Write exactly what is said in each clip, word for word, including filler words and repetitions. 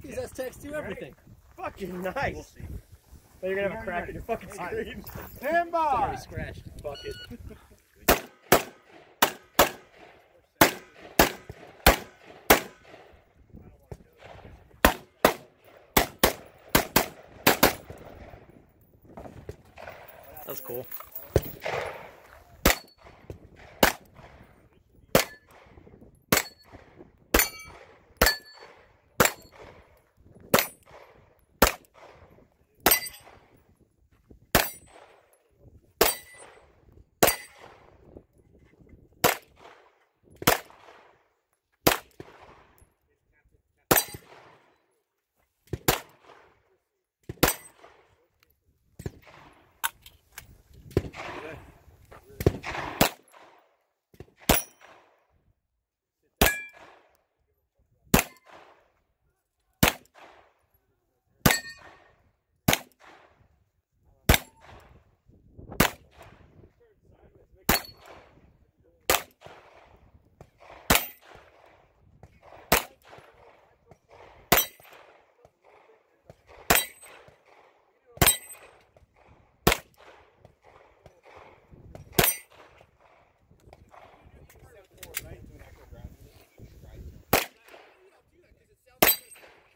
These S Techs do everything. Fucking nice. We'll see. But you're gonna have a crack in your fucking screen. Stand by. Sorry, scratched. Fuck it. That's cool.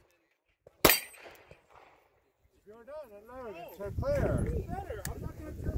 You're done, I know, it's clear. Better. I'm not gonna